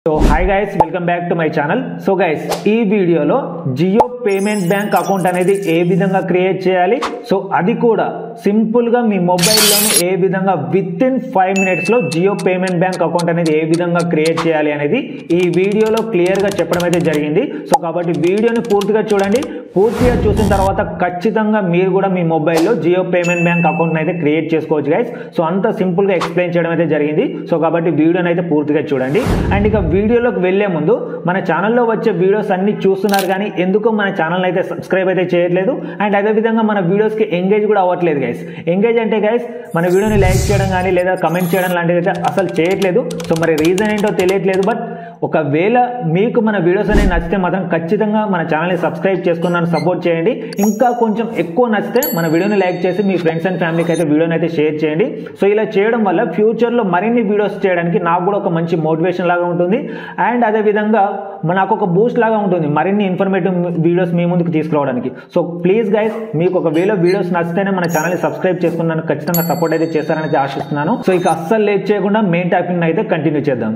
So hi guys, welcome back to my channel. So guys, ఈ వీడియోలో Jio payment bank account అనేది ఏ విధంగా create చేయాలి, సో అది కూడా సింపుల్ గా మీ మొబైల్ లోనే ఏ విధంగా విత్ ఇన్ 5 minutes లో జియో పేమెంట్ బ్యాంక్ అకౌంట్ అనేది ఏ విధంగా క్రియేట్ చేయాలి అనేది ఈ వీడియోలో క్లియర్ గా చెప్పడం అయితే జరిగింది. సో కాబట్టి వీడియోని పూర్తిగా చూడండి. పూర్తిగా చూసిన తర్వాత ఖచ్చితంగా మీరు కూడా మీ మొబైల్లో జియో పేమెంట్ బ్యాంక్ అకౌంట్ అయితే క్రియేట్ చేసుకోవచ్చు గైస్. సో అంత సింపుల్ గా ఎక్స్ప్లెయిన్ చేయడం అయితే జరిగింది. సో కాబట్టి వీడియోని అయితే పూర్తిగా చూడండి. అండ్ ఇక వీడియోలోకి వెళ్లే ముందు మన ఛానల్లో వచ్చే వీడియోస్ అన్ని చూస్తున్నారు కానీ ఎందుకో మన ఛానల్ అయితే సబ్స్క్రైబ్ అయితే చేయట్లేదు. అండ్ అదేవిధంగా మన వీడియోస్కి ఎంగేజ్ కూడా అవ్వట్లేదు గైస్. ఎంగేజ్ అంటే గైస్ మన వీడియోని లైక్ చేయడం కానీ లేదా కమెంట్ చేయడం లాంటిది అయితే అసలు చేయట్లేదు. సో మరి రీజన్ ఏంటో తెలియట్లేదు. బట్ ఒకవేళ మీకు మన వీడియోస్ అనేవి నచ్చితే మాత్రం ఖచ్చితంగా మన ఛానల్ని సబ్స్క్రైబ్ చేసుకుని నన్ను సపోర్ట్ చేయండి. ఇంకా కొంచెం ఎక్కువ నచ్చితే మన వీడియోని లైక్ చేసి మీ ఫ్రెండ్స్ అండ్ ఫ్యామిలీకి అయితే వీడియోని అయితే షేర్ చేయండి. సో ఇలా చేయడం వల్ల ఫ్యూచర్లో మరిన్ని వీడియోస్ చేయడానికి నాకు కూడా ఒక మంచి మోటివేషన్ లాగా ఉంటుంది. అండ్ అదేవిధంగా నాకు ఒక బూస్ట్ లాగా ఉంటుంది మరిన్ని ఇన్ఫర్మేటివ్ వీడియోస్ మీ ముందుకు తీసుకురావడానికి. సో ప్లీజ్ గైస్, మీకు ఒకవేళ వీడియోస్ నచ్చితేనే మన ఛానల్ని సబ్స్క్రైబ్ చేసుకుని నన్ను ఖచ్చితంగా సపోర్ట్ అయితే చేస్తారని అయితే ఆశిస్తున్నాను. సో ఇక అస్సలు లేట్ చేయకుండా మెయిన్ టాపిక్ అయితే కంటిన్యూ చేద్దాం.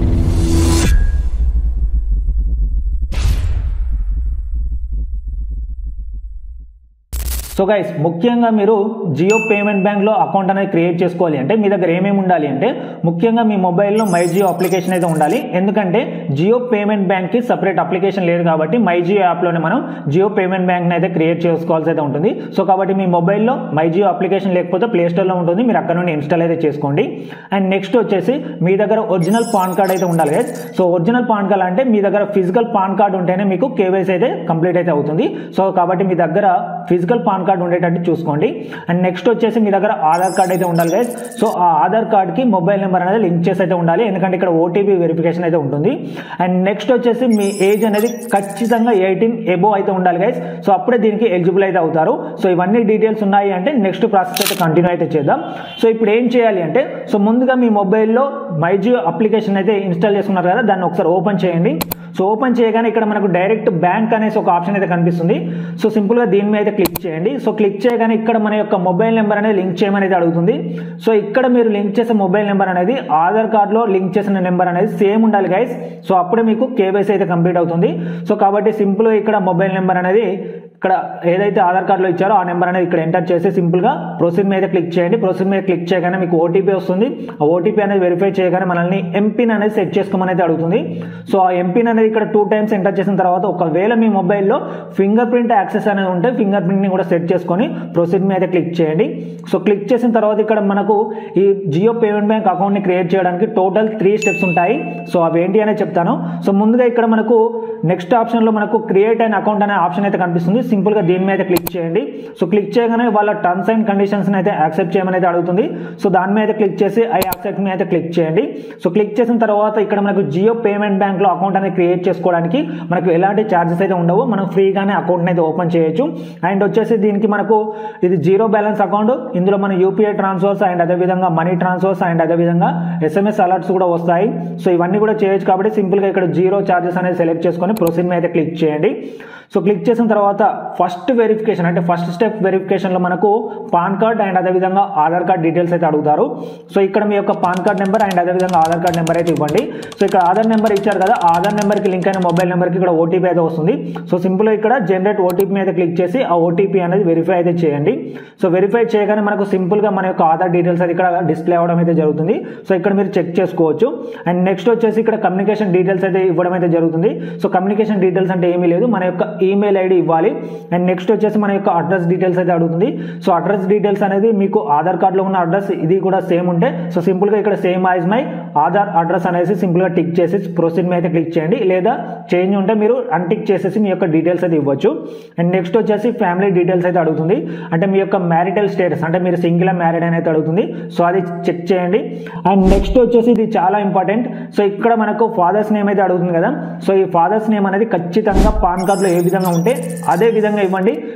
సో గైస్, ముఖ్యంగా మీరు జియో పేమెంట్ బ్యాంక్లో అకౌంట్ అనేది క్రియేట్ చేసుకోవాలి అంటే మీ దగ్గర ఏమేమి ఉండాలి అంటే ముఖ్యంగా మీ మొబైల్లో మై జియో అప్లికేషన్ అయితే ఉండాలి. ఎందుకంటే జియో పేమెంట్ బ్యాంక్కి సపరేట్ అప్లికేషన్ లేదు కాబట్టి మై జియో యాప్లోనే మనం జియో పేమెంట్ బ్యాంక్ని అయితే క్రియేట్ చేసుకోవాల్సి అయితే ఉంటుంది. సో కాబట్టి మీ మొబైల్లో మై జియో అప్లికేషన్ లేకపోతే ప్లే స్టోర్లో ఉంటుంది, మీరు అక్కడ నుండి ఇన్స్టాల్ అయితే చేసుకోండి. అండ్ నెక్స్ట్ వచ్చేసి మీ దగ్గర ఒరిజినల్ పాన్ కార్డ్ అయితే ఉండాలి guys. So original PAN card అంటే మీ దగ్గర ఫిజికల్ పాన్ కార్డ్ ఉంటేనే మీకు కేవైసీ అయితే కంప్లీట్ అయితే అవుతుంది. సో కాబట్టి మీ దగ్గర ఫిజికల్ పాన్ కార్డ్ ఉండేటట్టు చూసుకోండి. అండ్ నెక్స్ట్ వచ్చేసి మీ దగ్గర ఆధార్ కార్డ్ అయితే ఉండాలి గైస్. సో ఆ ఆధార్ కార్డ్ కి మొబైల్ నెంబర్ అనేది లింక్ చేసి అయితే ఉండాలి, ఎందుకంటే ఇక్కడ ఓటీపీ వెరిఫికేషన్ అయితే ఉంటుంది. అండ్ నెక్స్ట్ వచ్చేసి మీ ఏజ్ అనేది ఖచ్చితంగా 18 ఎబో అయితే ఉండాలి గైస్. సో అప్పుడే దీనికి ఎలిజిబుల్ అయితే అవుతారు. సో ఇవన్నీ డీటెయిల్స్ ఉన్నాయి అంటే నెక్స్ట్ ప్రాసెస్ అయితే కంటిన్యూ అయితే చేద్దాం. సో ఇప్పుడు ఏం చేయాలి అంటే సో ముందుగా మీ మొబైల్లో మై జియో అప్లికేషన్ అయితే ఇన్స్టాల్ చేసుకున్నారు కదా, దాన్ని ఒకసారి ఓపెన్ చేయండి. సో ఓపెన్ చేయగానే ఇక్కడ మనకు డైరెక్ట్ బ్యాంక్ అనేసి ఒక ఆప్షన్ అయితే కనిపిస్తుంది. సో సింపుల్ గా దీని మీద అయితే క్లిక్ చేయండి. సో క్లిక్ చేయగానే ఇక్కడ మన యొక్క మొబైల్ నెంబర్ అనేది లింక్ చేయమని అడుగుతుంది. సో ఇక్కడ మీరు లింక్ చేసే మొబైల్ నెంబర్ అనేది ఆధార్ కార్డులో లింక్ చేసిన నెంబర్ అనేది సేమ్ ఉండాలి గైస్. సో అప్పుడే మీకు కేవైసీ అయితే కంప్లీట్ అవుతుంది. సో కాబట్టి సింపుల్ గా ఇక్కడ మొబైల్ నెంబర్ అనేది ఇక్కడ ఏదైతే ఆధార్ కార్డులో ఇచ్చారో ఆ నెంబర్ అనేది ఇక్కడ ఎంటర్ చేసి సింపుల్ గా ప్రొసీడ్ మీద క్లిక్ చేయండి. ప్రొసీడ్ మీద క్లిక్ చేయగానే మీకు ఓటీపీ వస్తుంది. ఆ ఓటీపీ అనేది వెరిఫై చేయగానే మనల్ని ఎంపిన్ అనేది సెట్ చేసుకోమని అయితే అడుగుతుంది. సో ఆ ఎంపిన్ అనేది ఇక్కడ 2 times ఎంటర్ చేసిన తర్వాత ఒకవేళ మీ మొబైల్లో ఫింగర్ ప్రింట్ యాక్సెస్ అనేది ఉంటే ఫింగర్ ప్రింట్ ని కూడా సెట్ చేసుకొని ప్రొసీడ్ మీద క్లిక్ చేయండి. సో క్లిక్ చేసిన తర్వాత ఇక్కడ మనకు ఈ జియో పేమెంట్ బ్యాంక్ అకౌంట్ ని క్రియేట్ చేయడానికి టోటల్ 3 steps ఉంటాయి. సో అవి ఏంటి అనేది చెప్తాను. సో ముందుగా ఇక్కడ మనకు నెక్స్ట్ ఆప్షన్ లో మనకు క్రియేట్ అయిన అకౌంట్ అనే ఆప్షన్ అయితే కనిపిస్తుంది. సింపుల్ గా దీని మీద క్లిక్ చేయండి. సో క్లిక్ చేయగానే వాళ్ళ టర్మ్స్ అండ్ కండిషన్స్ అయితే యాక్సెప్ట్ చేయమని అయితే అడుగుతుంది. సో దాని మీద క్లిక్ చేసి ఐ యాక్సెప్ట్ మీద క్లిక్ చేయండి. సో క్లిక్ చేసిన తర్వాత ఇక్కడ మనకు జియో పేమెంట్ బ్యాంక్ లో అకౌంట్ అనేది క్రియేట్ చేసుకోవడానికి మనకు ఎలాంటి ఛార్జెస్ అయితే ఉండవు, మనం ఫ్రీగానే అకౌంట్ అయితే ఓపెన్ చేయొచ్చు. అండ్ వచ్చేసి దీనికి మనకు ఇది జీరో బ్యాలెన్స్ అకౌంట్, ఇందులో మన యూపీఐ ట్రాన్స్ఫర్స్ అండ్ అదేవిధంగా మనీ ట్రాన్స్ఫర్స్ అండ్ అదేవిధంగా SMS అలర్ట్స్ కూడా వస్తాయి. సో ఇవన్నీ కూడా చేయొచ్చు కాబట్టి సింపుల్ గా ఇక్కడ జీరో ఛార్జెస్ అనేది సెలెక్ట్ చేసుకొని ప్రొసీడ్ మీద క్లిక్ చేయండి. సో క్లిక్ చేసిన తర్వాత ఫస్ట్ వెరిఫికేషన్ అంటే ఫస్ట్ స్టెప్ వెరిఫికేషన్ లో మనకు పాన్ కార్డ్ అండ్ అదేవిధంగా ఆధార్ కార్డ్ డీటెయిల్స్ అయితే అడుగుతారు. సో ఇక్కడ మీ యొక్క పాన్ కార్డ్ నెంబర్ అండ్ అదేవిధంగా ఆధార్ కార్డ్ నెంబర్ అయితే ఇవ్వండి. సో ఇక్కడ ఆధార్ నెంబర్ ఇచ్చారు కదా, ఆధార్ నెంబర్ కి లింక్ అయిన మొబైల్ నెంబర్ కి ఇక్కడ ఓటీపీ అయితే వస్తుంది. సో సింపుల్ గా ఇక్కడ జనరేట్ ఓటీపీ మీద క్లిక్ చేసి ఆ ఓటీపీ అనేది వెరిఫై అయితే చేయండి. సో వెరిఫై చేయగానే మనకు సింపుల్ గా మన యొక్క ఆధార్ డీటెయిల్స్ అయితే ఇక్కడ డిస్ప్లే అవ్వడం అయితే జరుగుతుంది. సో ఇక్కడ మీరు చెక్ చేసుకోవచ్చు. అండ్ నెక్స్ట్ వచ్చేసి ఇక్కడ కమ్యూనికేషన్ డీటెయిల్స్ అయితే ఇవ్వడం అయితే జరుగుతుంది. సో కమ్యూనికేషన్ డీటెయిల్స్ అంటే ఏమీ లేదు, మన యొక్క ఈమెయిల్ ఐడి ఇవ్వాలి. అండ్ నెక్స్ట్ వచ్చేసి మన యొక్క అడ్రస్ డీటెయిల్స్ అయితే అడుగుతుంది. సో అడ్రస్ డీటెయిల్స్ అనేది మీకు ఆధార్ కార్డులో ఉన్న అడ్రస్ ఇది కూడా సేమ్ ఉంటే సో సింపుల్ గా ఇక్కడ same as my Aadhaar address అనేసి సింపుల్ గా టిక్ చేసి ప్రొసీడ్ మీద క్లిక్ చేయండి. లేదా చేంజ్ ఉంటే మీరు అన్టిక్ చేసేసి మీ యొక్క డీటెయిల్స్ అయితే ఇవ్వచ్చు. అండ్ నెక్స్ట్ వచ్చేసి ఫ్యామిలీ డీటెయిల్స్ అయితే అడుగుతుంది. అంటే మీ యొక్క మ్యారిటల్ స్టేటస్ అంటే మీరు సింగిల్ మ్యారీడ్ అని అయితే అడుగుతుంది. సో అది చెక్ చేయండి. అండ్ నెక్స్ట్ వచ్చేసి ఇది చాలా ఇంపార్టెంట్. సో ఇక్కడ మనకు ఫాదర్స్ నేమ్ అయితే అడుగుతుంది కదా. సో ఈ ఫాదర్స్ నేమ్ అనేది ఖచ్చితంగా పాన్ కార్డ్ లో ఏ విధంగా ఉంటే అదే విధంగా ఇవ్వండి.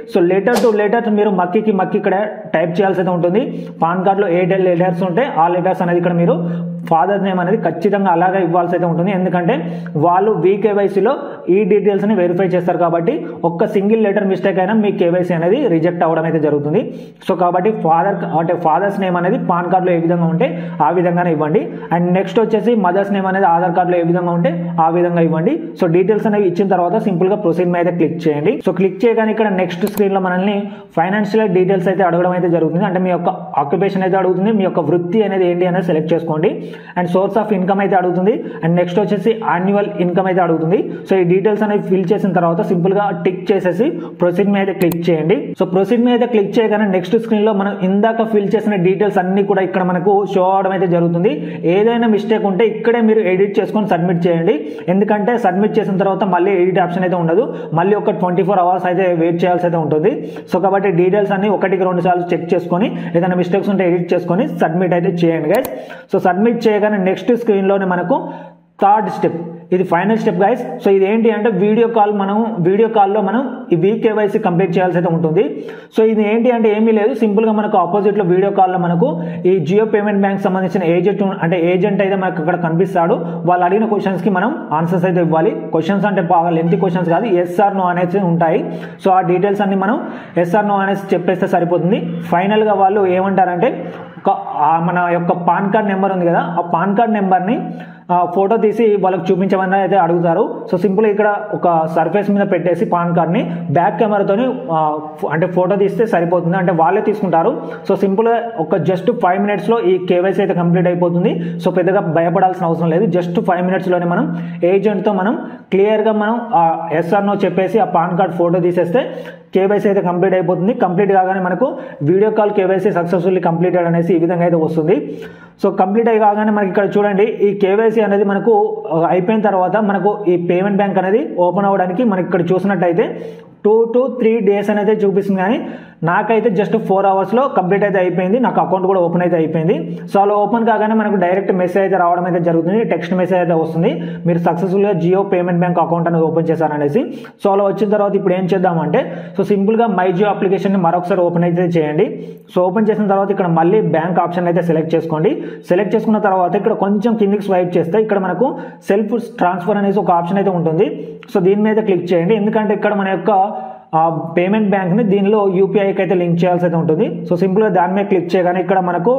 సో లెటర్ టు లెటర్ మీరు మక్కి ఇక్కడ టైప్ చేయాల్సి అయితే ఉంటుంది. పాన్ కార్డులో ఏ లెటర్స్ ఉంటే ఆ లెటర్స్ అనేది ఇక్కడ మీరు ఫాదర్ నేమ్ అనేది ఖచ్చితంగా అలాగే ఇవ్వాల్సి అయితే ఉంటుంది. ఎందుకంటే వాళ్ళు కేవైసీలో ఈ డీటెయిల్స్ని వెరిఫై చేస్తారు కాబట్టి ఒక్క సింగిల్ లెటర్ మిస్టేక్ అయినా మీ కేవైసీ అనేది రిజెక్ట్ అవ్వడం అయితే జరుగుతుంది. సో కాబట్టి ఫాదర్స్ నేమ్ అనేది పాన్ కార్డులో ఏ విధంగా ఉంటే ఆ విధంగానే ఇవ్వండి. అండ్ నెక్స్ట్ వచ్చేసి మదర్స్ నేమ్ అనేది ఆధార్ కార్డులో ఏ విధంగా ఉంటే ఆ విధంగా ఇవ్వండి. సో డీటెయిల్స్ అనేవి ఇచ్చిన తర్వాత సింపుల్ గా ప్రొసీడ్ మీద క్లిక్ చేయండి. సో క్లిక్ చేయగానే ఇక్కడ నెక్స్ట్ స్క్రీన్ లో మనల్ని ఫైనాన్షియల్ డీటెయిల్స్ అయితే అడగడం అయితే జరుగుతుంది. అంటే మీ యొక్క ఆక్యుపేషన్ అయితే అడుగుతుంది, మీ యొక్క వృత్తి అనేది ఏంటి అనేది సెలెక్ట్ చేసుకోండి. అండ్ సోర్స్ ఆఫ్ ఇన్కమ్ అయితే అడుగుతుంది. అండ్ నెక్స్ట్ వచ్చేసి యాన్యువల్ ఇన్కమ్ అయితే అడుగుతుంది. సో ఈ డీటెయిల్స్ అనేవి ఫిల్ చేసిన తర్వాత సింపుల్ గా టిక్ చేసేసి ప్రొసీడ్ మీద క్లిక్ చేయండి. సో ప్రొసీడ్ మీద క్లిక్ చేయగానే నెక్స్ట్ స్క్రీన్ లో మనం ఇందాక ఫిల్ చేసిన డీటెయిల్స్ అన్ని కూడా ఇక్కడ మనకు షో అవడం అయితే జరుగుతుంది. ఏదైనా మిస్టేక్ ఉంటే ఇక్కడే మీరు ఎడిట్ చేసుకొని సబ్మిట్ చేయండి. ఎందుకంటే సబ్మిట్ చేసిన తర్వాత మళ్ళీ ఎడిట్ ఆప్షన్ అయితే ఉండదు, మళ్ళీ ఒక 24 hours అయితే వెయిట్ చేయాల్సి అయితే ఉంటుంది. సో కాబట్టి డీటెయిల్స్ అన్ని 1-2 సార్లు చెక్ చేసుకొని ఏదైనా మిస్టేక్స్ ఉంటే ఎడిట్ చేసుకొని సబ్మిట్ అయితే చేయండి గైస్. సో సబ్మిట్ చేయగానే నెక్స్ట్ స్క్రీన్లోనే మనకు థర్డ్ స్టెప్, ఇది ఫైనల్ స్టెప్ గైస్. సో ఇది ఏంటి అంటే వీడియో కాల్లో మనం ఈ కేవైసీ కంప్లీట్ చేయాల్సి అయితే ఉంటుంది. సో ఇది ఏంటి అంటే ఏమీ లేదు, సింపుల్ గా మనకు ఆపోజిట్ లో వీడియో కాల్లో మనకు ఈ జియో పేమెంట్ బ్యాంక్ సంబంధించిన ఏజెంట్ అయితే మనకు ఇక్కడ కనిపిస్తాడు. వాళ్ళు అడిగిన క్వశ్చన్స్ కి మనం ఆన్సర్స్ అయితే ఇవ్వాలి. క్వశ్చన్స్ అంటే బాగా లెంతీ క్వశ్చన్స్ కాదు, ఎస్ ఆర్ నో అనేసి ఉంటాయి. సో ఆ డీటెయిల్స్ అన్ని మనం ఎస్ ఆర్ నో అనేసి చెప్పేస్తే సరిపోతుంది. ఫైనల్ గా వాళ్ళు ఏమంటారంటే మన యొక్క పాన్ కార్డ్ నెంబర్ ఉంది కదా, ఆ పాన్ కార్డ్ నెంబర్ని ఫోటో తీసి వాళ్ళకి చూపించమని అయితే అడుగుతారు. సో సింపుల్ ఇక్కడ ఒక సర్ఫేస్ మీద పెట్టేసి పాన్ కార్డ్ని బ్యాక్ కెమెరాతోని అంటే ఫోటో తీస్తే సరిపోతుంది, అంటే వాళ్ళే తీసుకుంటారు. సో సింపుల్గా ఒక జస్ట్ 5 minutes ఈ కేవైసీ అయితే కంప్లీట్ అయిపోతుంది. సో పెద్దగా భయపడాల్సిన అవసరం లేదు, జస్ట్ 5 minutes మనం ఏజెంట్తో మనం క్లియర్గా మనం ఎస్ఆర్ నో చెప్పేసి ఆ పాన్ కార్డ్ ఫోటో తీసేస్తే కేవైసీ అయితే కంప్లీట్ అయిపోతుంది. కంప్లీట్ కాగానే మనకు video call KYC successfully completed అనేసి ఈ విధంగా అయితే వస్తుంది. సో కంప్లీట్ అయ్యి కాగానే మనకి ఇక్కడ చూడండి ఈ కేవైసీ అనేది మనకు అయిపోయిన తర్వాత మనకు ఈ పేమెంట్ బ్యాంక్ అనేది ఓపెన్ అవ్వడానికి మనకి ఇక్కడ చూసినట్టయితే 2 to 3 days అనేది చూపిస్తుంది. కానీ నాకైతే జస్ట్ 4 hours కంప్లీట్ అయితే అయిపోయింది, నాకు అకౌంట్ కూడా ఓపెన్ అయితే అయిపోయింది. సో అలా ఓపెన్ కాగానే మనకు డైరెక్ట్ మెసేజ్ అయితే రావడం అయితే జరుగుతుంది, టెక్స్ట్ మెసేజ్ అయితే వస్తుంది, మీరు సక్సెస్ఫుల్గా జియో పేమెంట్ బ్యాంక్ అకౌంట్ అనేది ఓపెన్ చేశారనేసి. సో అలా వచ్చిన తర్వాత ఇప్పుడు ఏం చేద్దామంటే సో సింపుల్గా మై జియో అప్లికేషన్ని మరొకసారి ఓపెన్ అయితే చేయండి. సో ఓపెన్ చేసిన తర్వాత ఇక్కడ మళ్ళీ బ్యాంక్ ఆప్షన్ అయితే సెలెక్ట్ చేసుకోండి. సెలెక్ట్ చేసుకున్న తర్వాత ఇక్కడ కొంచెం కిందికి స్వైప్ చేస్తే ఇక్కడ మనకు సెల్ఫ్ ట్రాన్స్ఫర్ అనేసి ఒక ఆప్షన్ అయితే ఉంటుంది. సో దీని మీద క్లిక్ చేయండి, ఎందుకంటే ఇక్కడ మన యొక్క పేమెంట్ బ్యాంక్ని దీనిలో యూపీఐకి అయితే లింక్ చేయాల్సి అయితే ఉంటుంది. సో సింపుల్గా దాని మీద క్లిక్ చేయగానే ఇక్కడ మనకు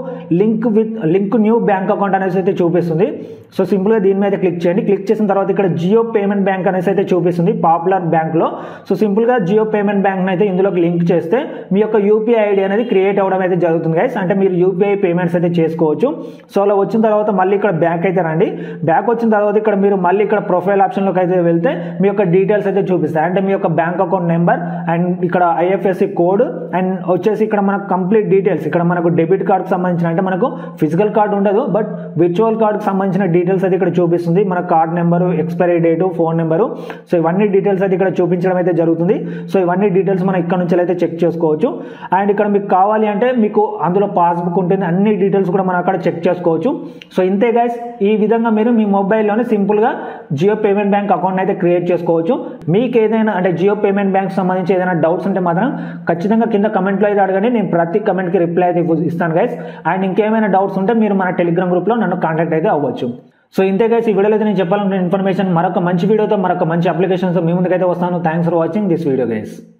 లింక్ న్యూ బ్యాంక్ అకౌంట్ అనేసి అయితే చూపిస్తుంది. సో సింపుల్గా దీని మీద క్లిక్ చేయండి. క్లిక్ చేసిన తర్వాత ఇక్కడ జియో పేమెంట్ బ్యాంక్ అనేసి అయితే చూపిస్తుంది పాపులర్ బ్యాంక్లో. సో సింపుల్గా జియో పేమెంట్ బ్యాంక్ని అయితే ఇందులోకి లింక్ చేస్తే మీ యొక్క యూపీఐ ఐడి అనేది క్రియేట్ అవ్వడం అయితే జరుగుతుంది గైస్, అంటే మీరు యూపీఐ పేమెంట్స్ అయితే చేసుకోవచ్చు. సో అలా వచ్చిన తర్వాత మళ్ళీ ఇక్కడ బ్యాక్ అయితే రండి. బ్యాక్ వచ్చిన తర్వాత ఇక్కడ మీరు మళ్ళీ ఇక్కడ ప్రొఫైల్ ఆప్షన్లోకి అయితే వెళ్తే మీ యొక్క డీటెయిల్స్ అయితే చూపిస్తాయి, అంటే మీ యొక్క బ్యాంక్ అకౌంట్ నెంబర్ అండ్ ఇక్కడ ఐఎఫ్ఎస్సి కోడ్ అండ్ వచ్చేసి ఇక్కడ మనకు కంప్లీట్ డీటెయిల్స్, ఇక్కడ మనకు డెబిట్ కార్డ్కి సంబంధించిన, అంటే మనకు ఫిజికల్ కార్డ్ ఉండదు బట్ విర్చువల్ కార్డ్కి సంబంధించిన డీటెయిల్స్ అయితే ఇక్కడ చూపిస్తుంది. మన card number, expiry date, phone number, so ఇవన్నీ డీటెయిల్స్ అయితే ఇక్కడ చూపించడం అయితే జరుగుతుంది. సో ఇవన్నీ డీటెయిల్స్ మనం ఇక్కడ నుంచి అయితే చెక్ చేసుకోవచ్చు. అండ్ ఇక్కడ మీకు కావాలి అంటే మీకు అందులో పాస్బుక్ ఉంటుంది, అన్ని డీటెయిల్స్ కూడా మనం అక్కడ చెక్ చేసుకోవచ్చు. సో ఇంతే గైస్, ఈ విధంగా మీరు మీ మొబైల్లోనే సింపుల్గా జియో పేమెంట్ బ్యాంక్ అకౌంట్ అయితే క్రియేట్ చేసుకోవచ్చు. మీకు ఏదైనా అంటే జియో పేమెంట్ బ్యాంక్ సంబంధించి ఏదైనా డౌట్స్ ఉంటే మాత్రం ఖచ్చితంగా కింద కమెంట్లో అయితే అడగండి, నేను ప్రతి కమెంట్కి రిప్లై అయితే ఇస్తాను గైస్. అండ్ ఇంకేమైనా డౌట్స్ ఉంటే మీరు మన టెలిగ్రామ్ గ్రూప్లో నన్ను కాంటాక్ట్ అయితే అవ్వచ్చు. సో ఇంతే గైస్, ఈ వీడియోలో అయితే నేను చెప్పాలనుకున్న ఇన్ఫర్మేషన్. మరొక మంచి వీడియోతో మరొక మంచి అప్లికేషన్తో మీ ముందుకైతే వస్తాను. Thanks for watching this video guys.